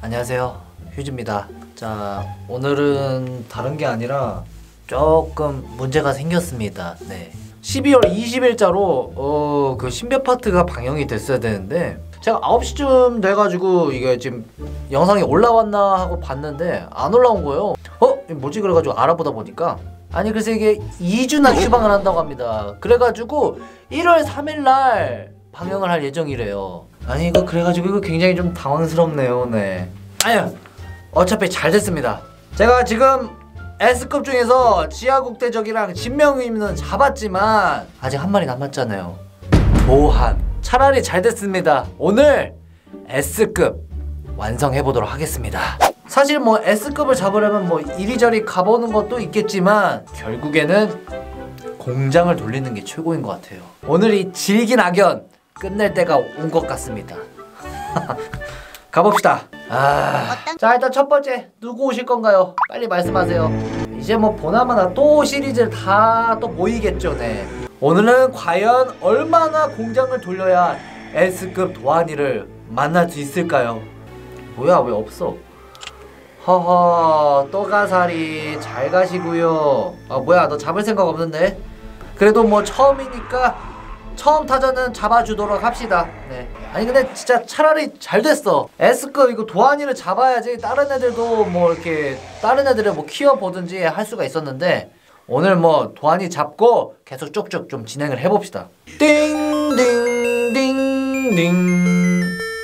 안녕하세요, 휴지입니다. 자, 오늘은 다른 게 아니라 조금 문제가 생겼습니다. 네, 12월 20일자로 그 신비 파트가 방영이 됐어야 되는데 제가 9시쯤 돼가지고 이게 지금 영상이 올라왔나 하고 봤는데 안 올라온 거예요. 이게 뭐지? 그래가지고 알아보다 보니까 아니 글쎄 이게 2주나 휴방을 한다고 합니다. 그래가지고 1월 3일날 방영을 할 예정이래요. 아니 이거 그래가지고 이거 굉장히 좀 당황스럽네요. 네, 아유 어차피 잘 됐습니다. 제가 지금 S급 중에서 지하국대적이랑 진명의는 잡았지만 아직 한 마리 남았잖아요. 도한. 차라리 잘 됐습니다. 오늘 S급 완성해보도록 하겠습니다. 사실 뭐 S급을 잡으려면 뭐 이리저리 가보는 것도 있겠지만 결국에는 공장을 돌리는 게 최고인 것 같아요. 오늘 이 질긴 악연 끝낼 때가 온 것 같습니다. 가봅시다. 자, 일단 첫 번째 누구 오실 건가요? 빨리 말씀하세요. 이제 뭐 보나마나 또 시리즈를 다 또 모이겠죠. 네, 오늘은 과연 얼마나 공장을 돌려야 S급 도하니를 만날 수 있을까요? 뭐야, 왜 없어? 허허, 또가사리 잘 가시고요. 뭐야, 너 잡을 생각 없는데? 그래도 뭐 처음이니까 처음 타자는 잡아주도록 합시다. 네, 아니 근데 진짜 차라리 잘 됐어. S급 이거 도하니를 잡아야지 다른 애들도 뭐 이렇게 다른 애들을 뭐 키워보든지 할 수가 있었는데 오늘 뭐 도하니 잡고 계속 쭉쭉 좀 진행을 해봅시다. 띵띵띵띵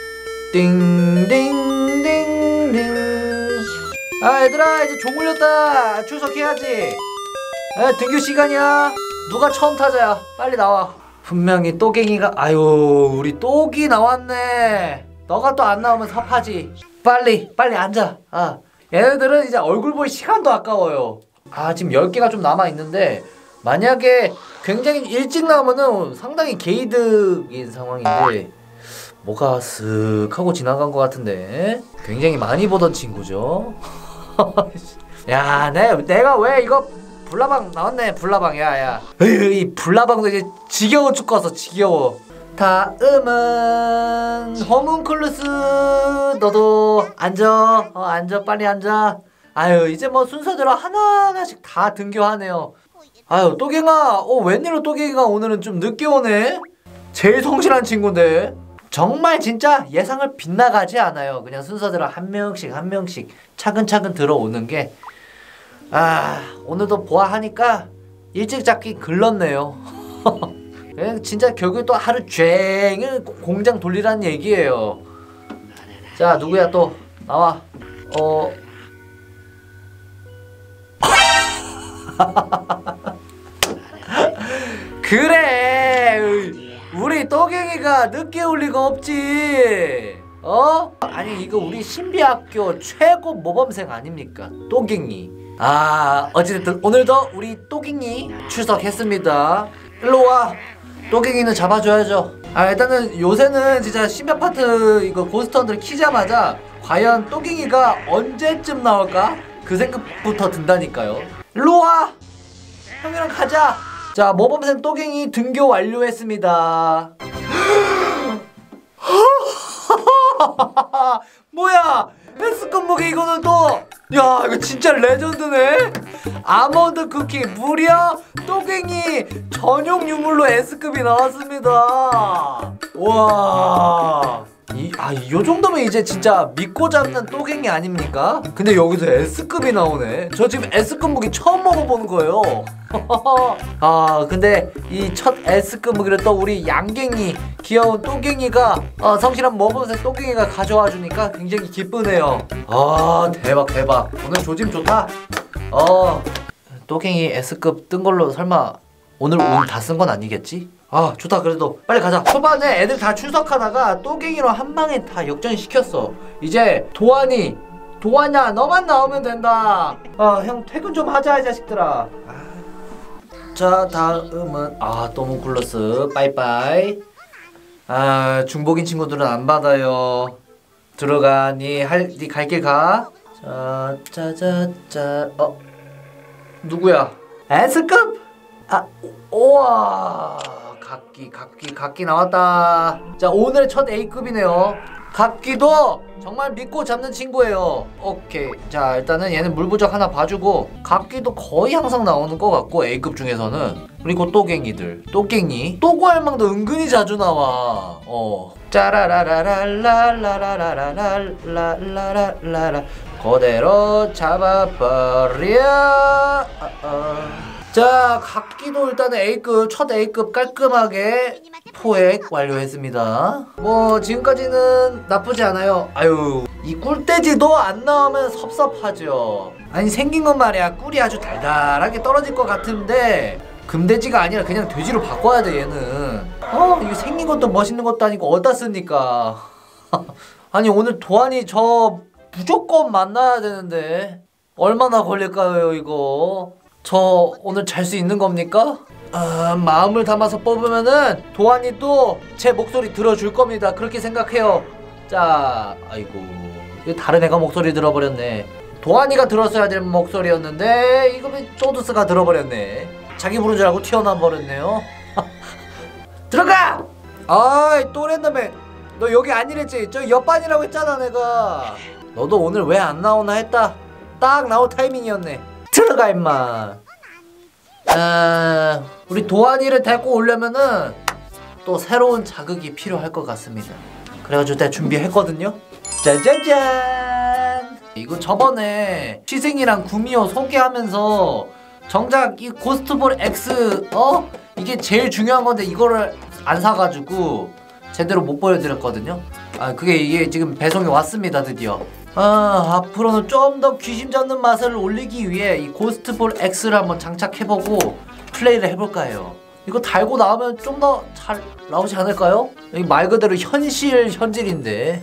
띵띵띵띵. 얘들아 이제 종 울렸다. 출석해야지. 등교 시간이야. 누가 처음 타자야? 빨리 나와. 분명히 또갱이가 아유 우리 또기 나왔네. 너가 또 안 나오면 섭하지. 빨리 앉아. 얘네들은 이제 얼굴 볼 시간도 아까워요. 지금 10개가 좀 남아있는데 만약에 굉장히 일찍 나오면은 상당히 개이득인 상황인데 뭐가 쓱 하고 지나간 것 같은데 굉장히 많이 보던 친구죠. 야, 내가 왜 이거 불나방 나왔네. 불나방. 야야, 이 불나방도 이제 지겨워 죽겠어. 지겨워. 다음은 호문클루스. 너도 앉아. 앉아, 빨리 앉아. 아유 이제 뭐 순서대로 하나하나씩 다 등교하네요. 아유 또갱아, 웬일로 또갱이가 오늘은 좀 늦게 오네. 제일 성실한 친구인데. 정말 진짜 예상을 빗나가지 않아요. 그냥 순서대로 한 명씩 차근차근 들어오는 게 오늘도 보아하니까 일찍 잡기 글렀네요. 그냥 진짜 결국에 또 하루 종일 공장 돌리라는 얘기예요. 자, 누구야 또 나와. 그래, 우리 또갱이가 늦게 올 리가 없지. 아니 이거 우리 신비학교 최고 모범생 아닙니까? 또갱이. 어찌됐든 오늘도 우리 또갱이 출석했습니다. 일로와. 또갱이는 잡아줘야죠. 일단은 요새는 진짜 신비 파트 이거 고스트헌트를 키자마자 과연 또갱이가 언제쯤 나올까? 그 생각부터 든다니까요. 일로와. 형이랑 가자. 자, 모범생 또갱이 등교 완료했습니다. 뭐야, S급 무게 이거는 또. 야, 이거 진짜 레전드네. 아몬드 쿠키 무려 또갱이 전용 유물로 S급이 나왔습니다. 와, 요 정도면 이제 진짜 믿고 잡는 또갱이 아닙니까? 근데 여기서 S급이 나오네. 저 지금 S급 무기 처음 먹어보는 거예요. 근데 이 첫 S급 무기를 또 우리 양갱이 귀여운 또갱이가 성실한 모범생 또갱이가 가져와 주니까 굉장히 기쁘네요. 대박. 오늘 조짐 좋다. 또갱이 S급 뜬 걸로 설마 오늘 운 다 쓴 건 아니겠지? 좋다. 그래도 빨리 가자. 초반에 애들 다 출석하다가 또갱이로 한 방에 다 역전시켰어. 이제 도하냐 너만 나오면 된다. 형 퇴근 좀 하자 이 자식들아. 자, 다음은 또문클루스 빠이빠이. 중복인 친구들은 안 받아요. 들어가. 니 갈 길 가. 자, 짜자짜. 누구야? S급? 우와, 각기 나왔다. 자, 오늘 첫 A급이네요. 각기도 정말 믿고 잡는 친구예요. 오케이. 자, 일단은 얘는 물 부족 하나 봐주고, 각기도 거의 항상 나오는 것 같고 A급 중에서는. 그리고 또갱이들, 또갱이, 또구할망도 은근히 자주 나와. 짜라라라랄라라라라라라라라 그대로 잡아버려. 자, 각기도 일단은 A급, 첫 A급 깔끔하게 포획 완료했습니다. 뭐 지금까지는 나쁘지 않아요. 아유, 이 꿀돼지도 안 나오면 섭섭하죠. 아니, 생긴 건 말이야 꿀이 아주 달달하게 떨어질 것 같은데 금돼지가 아니라 그냥 돼지로 바꿔야 돼 얘는. 이거 생긴 것도 멋있는 것도 아니고 어디다 씁니까? 아니, 오늘 도안이 저 무조건 만나야 되는데 얼마나 걸릴까요 이거? 저 오늘 잘 수 있는 겁니까? 마음을 담아서 뽑으면은 도안이도 제 목소리 들어줄 겁니다. 그렇게 생각해요. 자, 아이고, 이거 다른 애가 목소리 들어버렸네. 도안이가 들었어야 될 목소리였는데 이거 왜 쪼드스가 들어버렸네. 자기 부른 줄 알고 튀어나와 버렸네요. 들어가! 아이, 또 랜덤에 너 여기 아니랬지? 저 옆반이라고 했잖아 내가. 너도 오늘 왜 안 나오나 했다. 딱 나올 타이밍이었네. 들어가 임마. 우리 도안이를 데리고 오려면은 또 새로운 자극이 필요할 것 같습니다. 그래가지고 내가 준비했거든요. 짜자잔! 이거 저번에 시승이랑 구미호 소개하면서 정작 이 고스트볼 X 이게 제일 중요한 건데 이거를 안 사가지고 제대로 못 보여드렸거든요. 그게 이게 지금 배송이 왔습니다 드디어. 앞으로는 좀 더 귀신 잡는 맛을 올리기 위해 이 고스트볼 X를 한번 장착해보고 플레이를 해볼까 해요. 이거 달고 나오면 좀 더 잘 나오지 않을까요? 이 말 그대로 현질인데.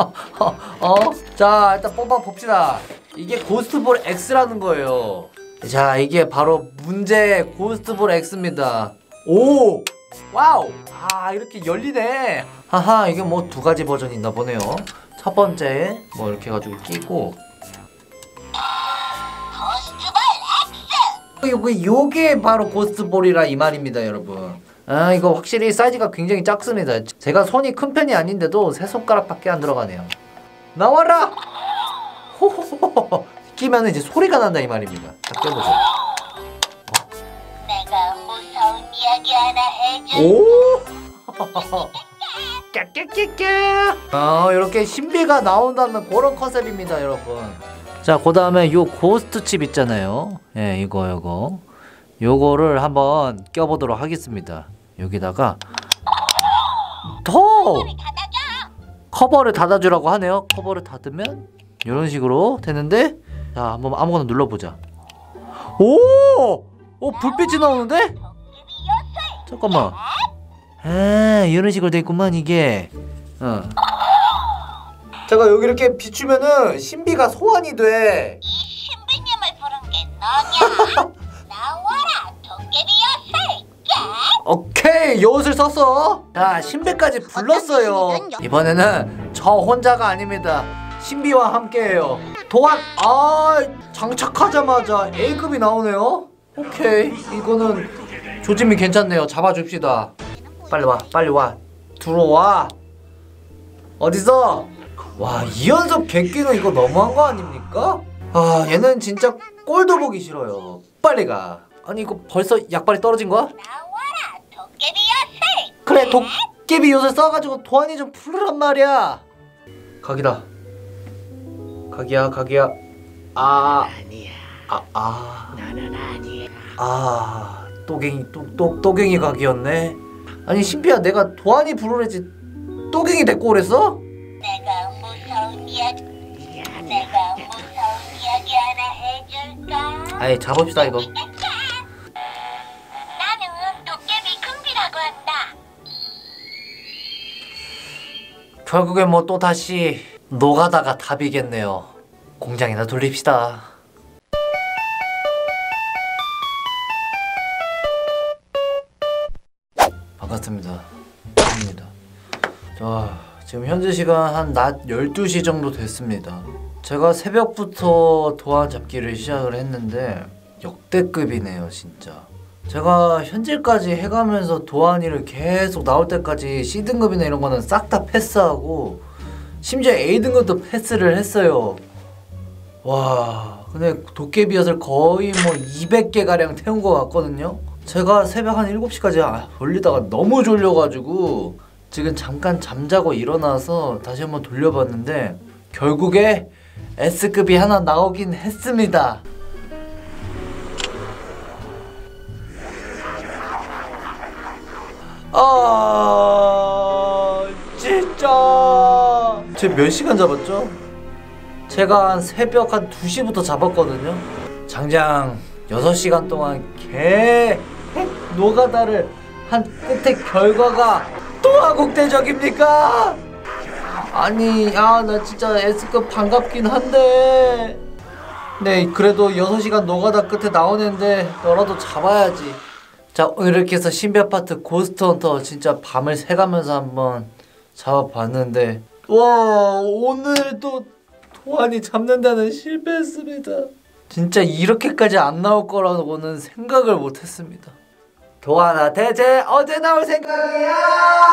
자, 일단 뽑아봅시다. 이게 고스트볼 X라는 거예요. 자, 이게 바로 문제의 고스트볼 X입니다. 오! 와우! 이렇게 열리네. 하하, 이게 뭐 두 가지 버전이 있나 보네요. 첫 번째 뭐 이렇게 해가지고 끼고, 요게 바로 고스트볼이라 이 말입니다 여러분. 이거 확실히 사이즈가 굉장히 작습니다. 제가 손이 큰 편이 아닌데도 세 손가락밖에 안 들어가네요. 나와라! 호호호호. 끼면 이제 소리가 난다 이 말입니다. 자, 껴보세요. 내가 무서운 이야기 하나 해줄게. 오! 깨깨깨깨. 이렇게 신비가 나온다는 그런 컨셉입니다 여러분. 자, 그 다음에 요 고스트 칩 있잖아요. 예, 요거를 한번 껴보도록 하겠습니다. 여기다가 커버를 닫아주라고 하네요. 커버를 닫으면 이런 식으로 되는데, 자, 한번 아무거나 눌러보자. 오! 불빛이 나오는데? 잠깐만. 이런 식으로 돼 있구만 이게. 제가 여기 이렇게 비추면은 신비가 소환이 돼. 이 신비님을 부른 게 너냐? 나와라, 도깨비 여세. 오케이, 여옷을 썼어. 자, 신비까지 불렀어요. 이번에는 저 혼자가 아닙니다. 신비와 함께해요. 도안. 장착하자마자 A급이 나오네요. 오케이, 이거는 조짐이 괜찮네요. 잡아줍시다. 빨리 와. 들어와. 어디서? 와, 2연속 객기는 이거 너무한 거 아닙니까? 얘는 진짜 꼴도 보기 싫어요. 빨리 가. 아니, 이거 벌써 약발이 떨어진 거야? 나와라, 도깨비 여세. 그래, 도깨비 요새 써가지고 도안이 좀 풀으란 말이야. 각이다. 각이야. 나는 아니야. 또갱이 각이었네. 아니, 신비야, 내가 도안이 부르래지 또갱이 데리고 오랬어? 내가 무서운 이야기 하나 해줄까? 아이, 잡읍시다 이거. 나는 도깨비 금비라고 한다. 결국엔 뭐 또 다시 노가다가 답이겠네요. 공장이나 돌립시다. 반갑습니다. 입니다. 자, 지금 현재 시간 한 낮 12시 정도 됐습니다. 제가 새벽부터 도안 잡기를 시작을 했는데 역대급이네요 진짜. 제가 현질까지 해가면서 도안이를 계속 나올 때까지 C등급이나 이런 거는 싹 다 패스하고 심지어 A 등급도 패스를 했어요. 와, 근데 도깨비엿을 거의 뭐 200개 가량 태운 것 같거든요. 제가 새벽 한 7시까지 돌리다가 너무 졸려가지고 지금 잠깐 잠자고 일어나서 다시 한번 돌려봤는데 결국에 S급이 하나 나오긴 했습니다. 진짜 제가 몇 시간 잡았죠? 제가 한 새벽 한 2시부터 잡았거든요. 장장 6시간 동안 개 노가다를 한 끝에 결과가 또 하국대적입니까? 아니 나 진짜 S급 반갑긴 한데 네 그래도 6시간 노가다 끝에 나온 애인데 너라도 잡아야지. 자, 오늘 이렇게 해서 신비아파트 고스트헌터 진짜 밤을 새가면서 한번 잡아봤는데 와, 오늘도 도안이 잡는다는 실패했습니다. 진짜 이렇게까지 안 나올 거라고는 생각을 못했습니다. 도안아 대체 언제 나올 생각이야?